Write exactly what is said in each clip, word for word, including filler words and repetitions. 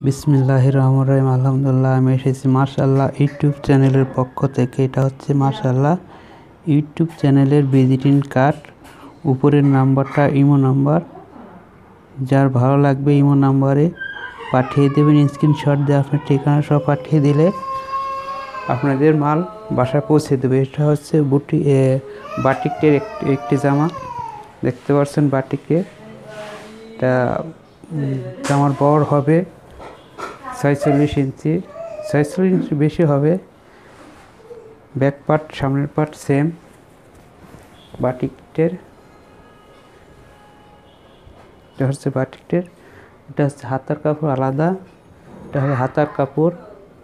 বিসমিল্লাহির রহমানির রহিম। আলহামদুলিল্লাহ, আমি এসেছি মাশাআল্লাহ ইউটিউব চ্যানেলের পক্ষ থেকে। এটা হচ্ছে মাশাআল্লাহ ইউটিউব চ্যানেলের ভিজিটিং কার্ড। উপরের নাম্বারটা ইমো নাম্বার, যার ভালো লাগবে ইমো নাম্বারে পাঠিয়ে দেবেন। স্ক্রিনশট দিয়ে আপনার ঠিকানা সহ পাঠিয়ে দিলে আপনাদের মাল বাসায় পৌঁছে দেবে। এটা হচ্ছে বুটি বাটিকের একটি একটি জামা, দেখতে পাচ্ছেন বাটিকের। এটা জামার বহর হবে ছয়চল্লিশ ইঞ্চি, ছয়চল্লিশ ইঞ্চি বেশি হবে। ব্যাক পার্ট সামনের পার্ট সেম বাটিকের। এটা হচ্ছে বাটিকের, এটা হচ্ছে হাতার কাপড় আলাদা, এটা হবে হাতার কাপড়,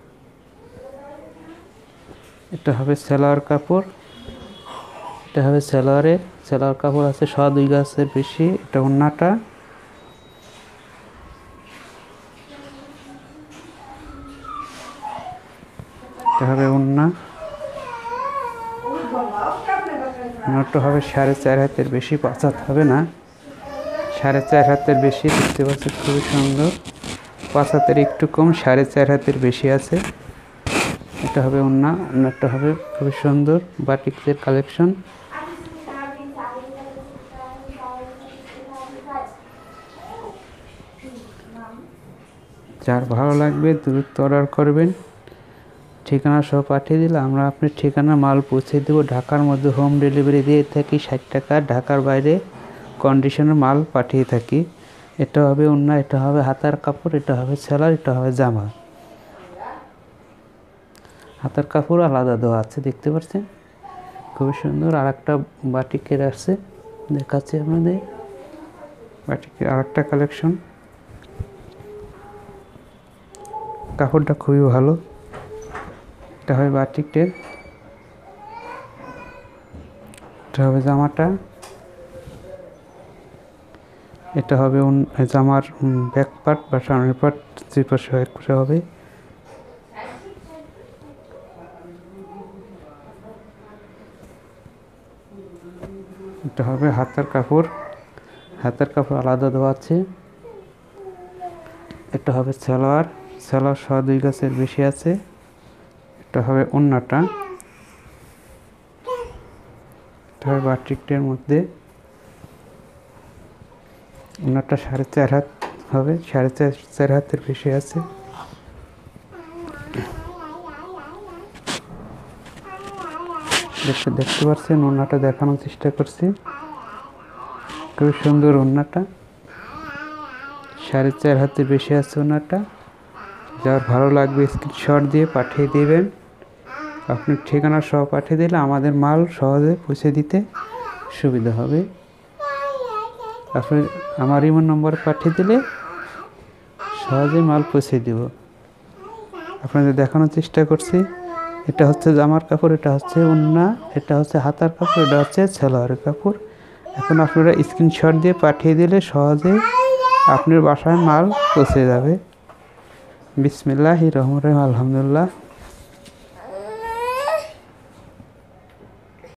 এটা হবে সেলোয়ার কাপড়, এটা হবে সেলোয়ারে সেলোয়ার কাপড় আছে শ দুই গাছের বেশি। এটা ওন্নাটা, এটা হবে ওন্না, ওন্নাটা হবে সাড়ে চার হাতের বেশি, পাঁচ হাত হবে না, সাড়ে চার হাতের বেশি। দেখতে পাচ্ছেন খুবই সুন্দর, পাঁচ হাতের একটু কম, সাড়ে চার হাতের বেশি আছে। এটা হবে ওন্না, ওন্নাটা হবে খুবই সুন্দর বাটিকের কালেকশন। যার ভালো লাগবে দ্রুত অর্ডার করবেন। ঠিকানা সহ পাঠিয়ে দিলে আমরা আপনার ঠিকানা মাল পৌঁছে দেবো। ঢাকার মধ্যে হোম ডেলিভারি দিয়ে থাকি ষাট টাকা, ঢাকার বাইরে কন্ডিশনের মাল পাঠিয়ে থাকি। এটা হবে ওন্না, এটা হবে হাতার কাপড়, এটা হবে সেলার, এটা হবে জামা। হাতার কাপড় আলাদা দেওয়া আছে, দেখতে পাচ্ছেন খুবই সুন্দর। আর একটা বাটিকের আসছে, দেখাচ্ছি আপনাদের বাটিকের আর একটা কালেকশন। কাপড়টা খুবই ভালো। এটা হবে বাটিকের, এটা হবে জামাটা, এটা হবে জামার ব্যাক পার্ট বা সামনের পার্ট, যে পাশে এক পাশে হবে। এটা হবে হাতার কাপড়, হাতার কাপড় আলাদা দেওয়া আছে। এটা হবে সালোয়ার, সালোয়ার শ দুই গাছের বেশি আছে। এটা হবে ওন্নাটা, এটা হবে বাটিকের মধ্যে। ওন্নাটা সাড়ে চার হাত হবে, সাড়ে চার চার হাতের বেশি আছে। দেখতে দেখতে পাচ্ছেন ওন্নাটা দেখানোর চেষ্টা করছি, খুবই সুন্দর ওন্নাটা, সাড়ে চার হাতের বেশি আছে ওন্নাটা। যার ভালো লাগবে স্ক্রিনশট দিয়ে পাঠিয়ে দেবেন। আপনার ঠিকানা সহ পাঠিয়ে দিলে আমাদের মাল সহজে পৌঁছে দিতে সুবিধা হবে। আপনি আমার ইমো নম্বর পাঠিয়ে দিলে সহজে মাল পৌঁছে দেব। আপনাদের দেখানোর চেষ্টা করছি। এটা হচ্ছে জামার কাপড়, এটা হচ্ছে ওন্না, এটা হচ্ছে হাতার কাপড়, এটা হচ্ছে সালোয়ারের কাপড়। এখন আপনারা স্ক্রিনশট দিয়ে পাঠিয়ে দিলে সহজে আপনার বাসায় মাল পৌঁছে যাবে। বিসমিল্লাহির রহমানির রহিম। আলহামদুলিল্লাহ।